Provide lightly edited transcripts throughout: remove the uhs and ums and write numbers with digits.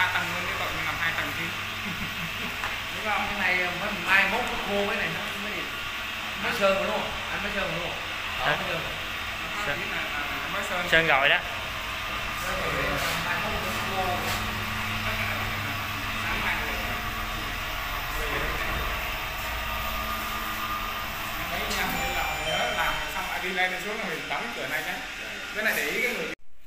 3 tầng luôn, cái cậu làm 2 tầng chứ. Đúng không? Cái này mới mai mốt nó khô, cái này nó mới sơn rồi đúng không? Anh mới sơn rồi đúng không? Đó, mới sơn. Sơn rồi đó. Mai mốt nó khô. Đấy nha, mình làm xong lại đi lên xuống là mình đóng cửa này nhé. Cái này để ý cái người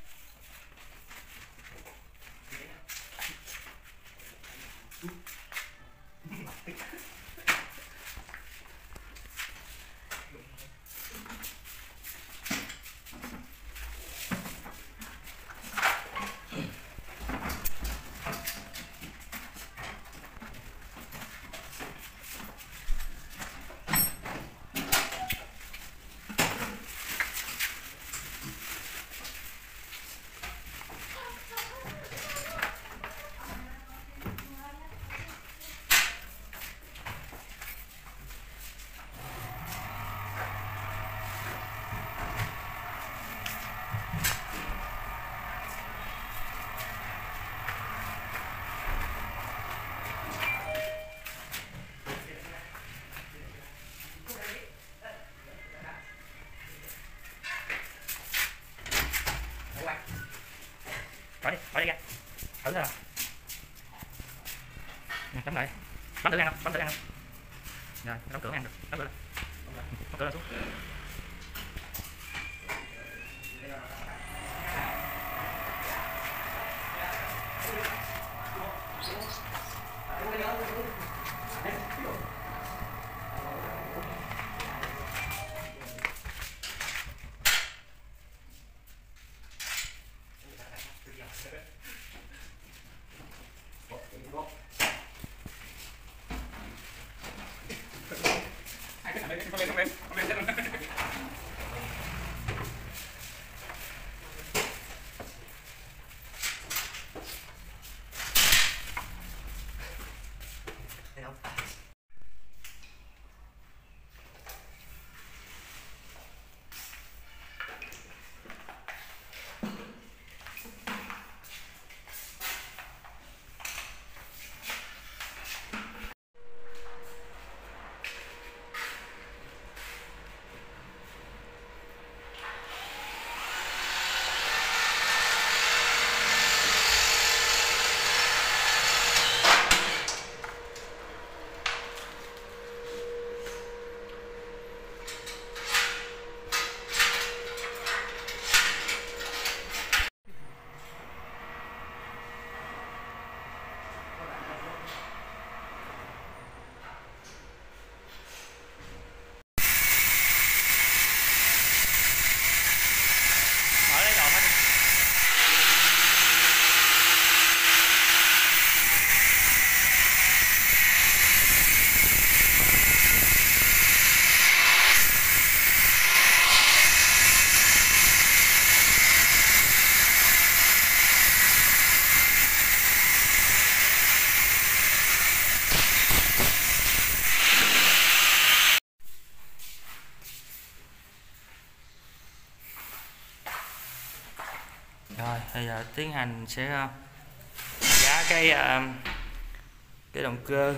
Bỏ đi ra. Thử thôi. Đóng lại. Bấm thử ăn không? Bấm thử ăn không? Rồi, đóng cửa ăn được. Đóng cửa lên. Đóng cửa lên xuống. không lên. Rồi, bây giờ tiến hành sẽ giá cái động cơ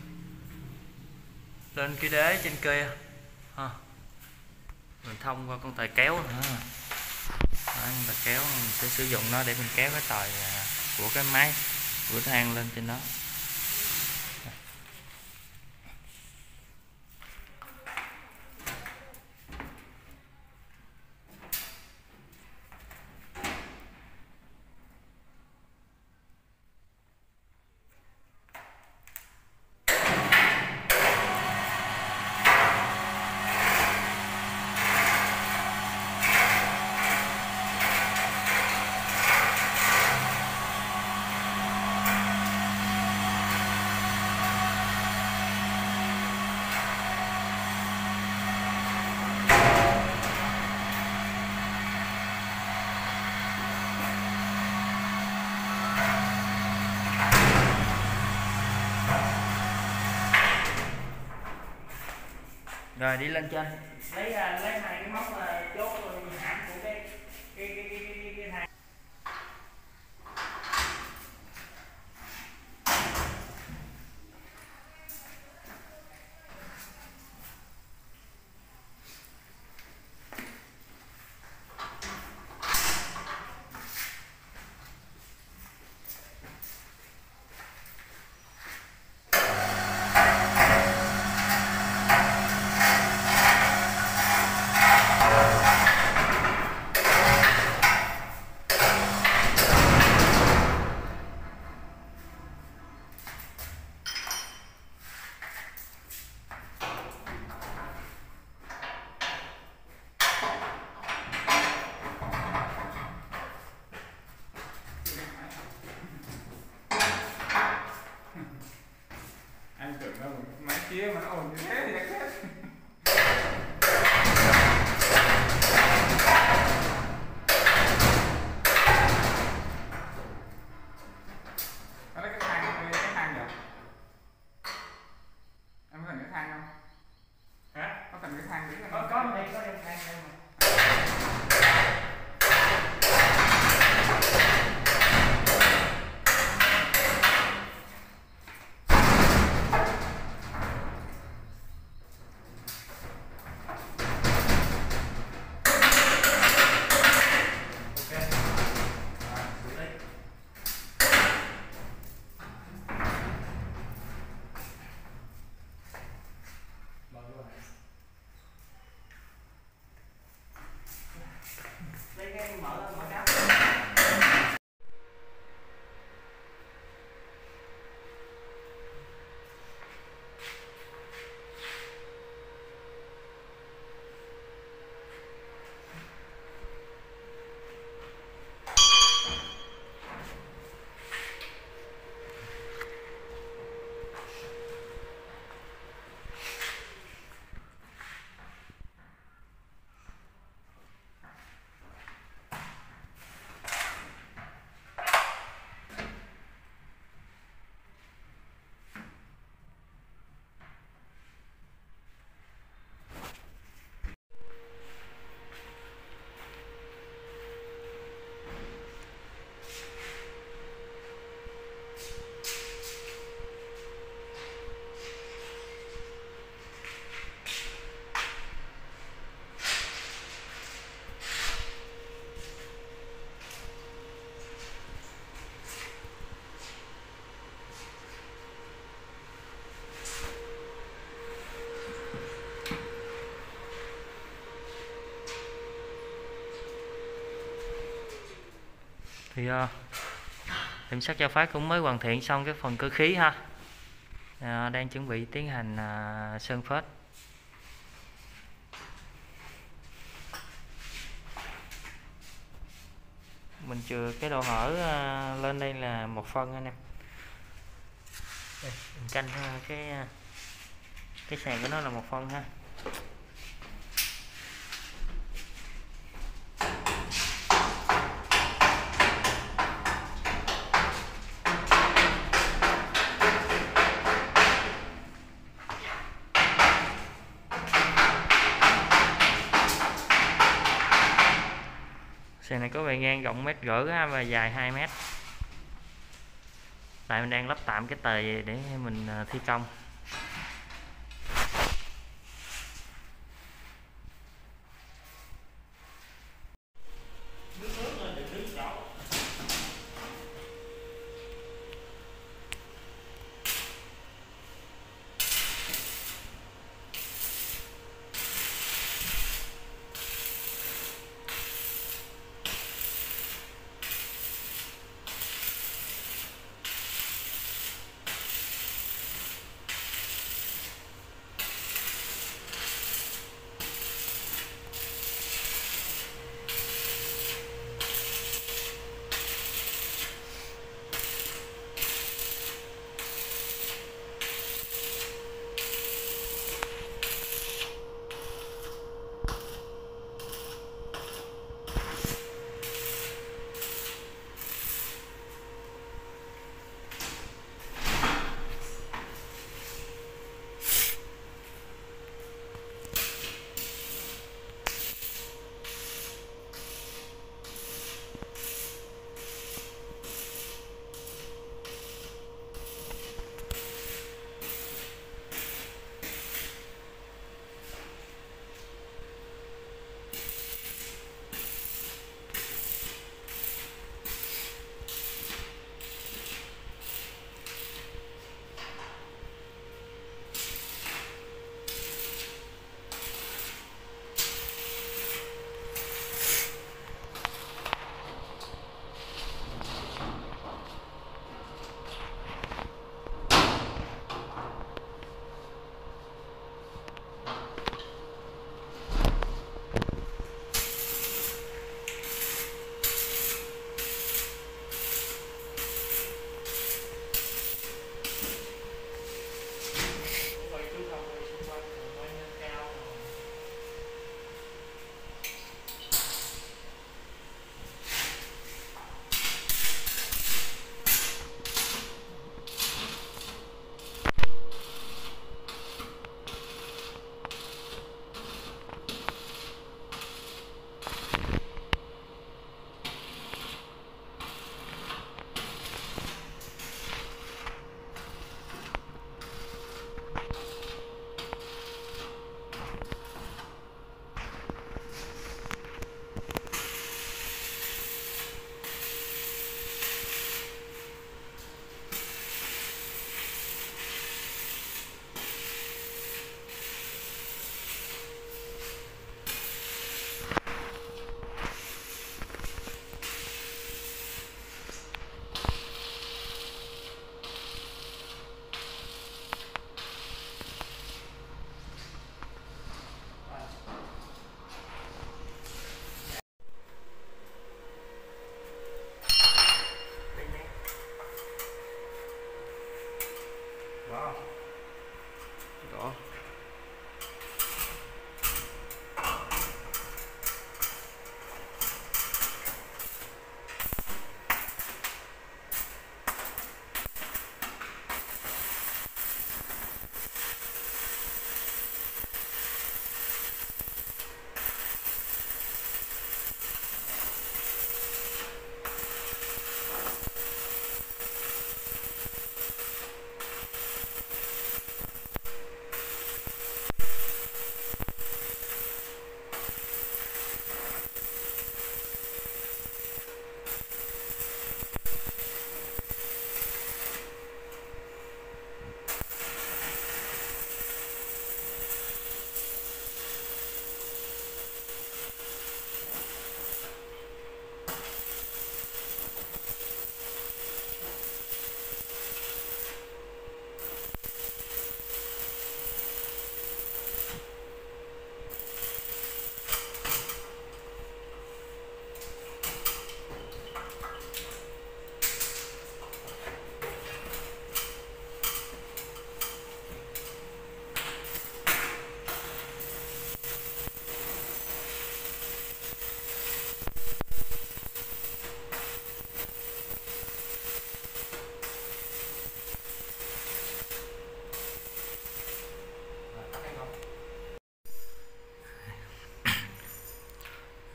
lên cái đế trên kia ha. Mình thông qua con tài kéo nữa. Đó, con tài kéo mình sẽ sử dụng nó để mình kéo cái tời của cái máy của than lên trên đó. Rồi đi lên trên lấy hai cái móc chốt hãm của cái thang. thang đứng có đây có đem thang đây mà. Thì kiểm soát cho phát cũng mới hoàn thiện xong cái phần cơ khí ha. Đang chuẩn bị tiến hành sơn phết. Mình chừa cái độ hở lên đây là 1 phân anh em. Đây, mình canh cái sàn của nó là 1 phân ha. Sàn này có bề ngang rộng 1,5 m và dài 2 m. Tại mình đang lắp tạm cái tề để mình thi công.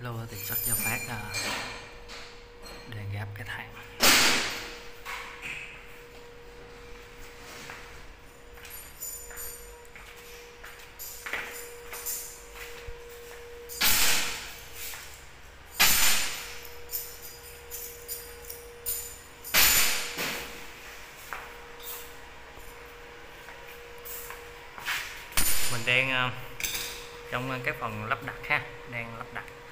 lô tiền xuất cho phát đèn gáp cái thang. Mình đang trong cái phần lắp đặt ha, đang lắp đặt